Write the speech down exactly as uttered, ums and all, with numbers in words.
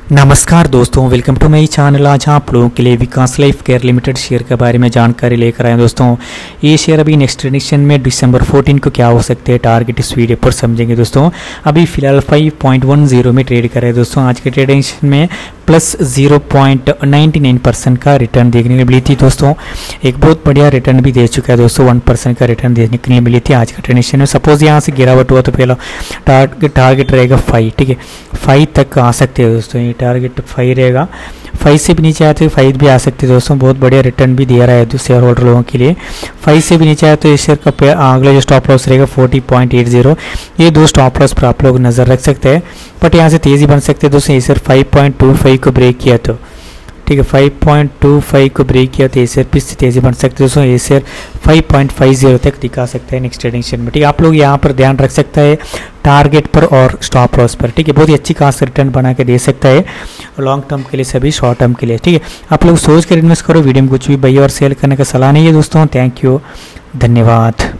नमस्कार दोस्तों, welcome to my channel. आज आप लोगों के लिए Vikas life care limited share के बारे में जानकारी लेकर आए हैं। दोस्तों ये शेयर अभी नेक्स्ट ट्रेडिशन में दिसंबर चौदह को क्या हो सकते हैं टारगेट इस वीडियो पर समझेंगे। दोस्तों अभी फिलहाल पाँच पॉइंट दस में ट्रेड कर रहे हैं। दोस्तों आज के ट्रेडिशन में plus zero point ninety nine percent का रिटर्न देखने को मिली थी। दोस्तों एक बहुत बढ़िया रिटर्न भी दे चुका है। दोस्तों वन परसेंट का रिटर्न देखने के लिए मिली थी आज का ट्रेडिशन में। सपोज यहाँ से गिरावट हुआ तो पहला टारगेट टारगेट रहेगा फाइव, ठीक है, फाइव तक आ सकते हैं। दोस्तों ये टारगेट फाइव रहेगा, फाइव से भी नीचे आए तो फाइव भी आ सकते हैं। दोस्तों बहुत बढ़िया रिटर्न भी दे रहा है शेयर होल्डर लोगों के लिए। फाइव से भी नीचे आए तो इस शेयर का अगला जो स्टॉप लॉस रहेगा फोर्टी पॉइंट एट जीरो, ये दो स्टॉप लॉस पर आप लोग नज़र रख सकते हैं। बट यहाँ से तेज़ी बन सकते हैं। दोस्तों ये share five point two five को ब्रेक किया तो ठीक है, फाइव पॉइंट टू फाइव को ब्रेक किया तो ये शेयर फिर से तेज़ी बन सकते हैं। दोस्तों ये share five point five zero तक दिखा सकता है नेक्स्ट ट्रेडिंग सेशन में। ठीक है, आप लोग यहाँ पर ध्यान रख सकता है टारगेट पर और स्टॉप लॉस पर। ठीक है, बहुत ही अच्छी खास रिटर्न बना के दे सकता है लॉन्ग टर्म के लिए, सभी शॉर्ट टर्म के लिए। ठीक है, आप लोग सोच कर इन्वेस्ट करो। वीडियो में कुछ भी बाई और सेल करने का सलाह नहीं है। दोस्तों थैंक यू, धन्यवाद।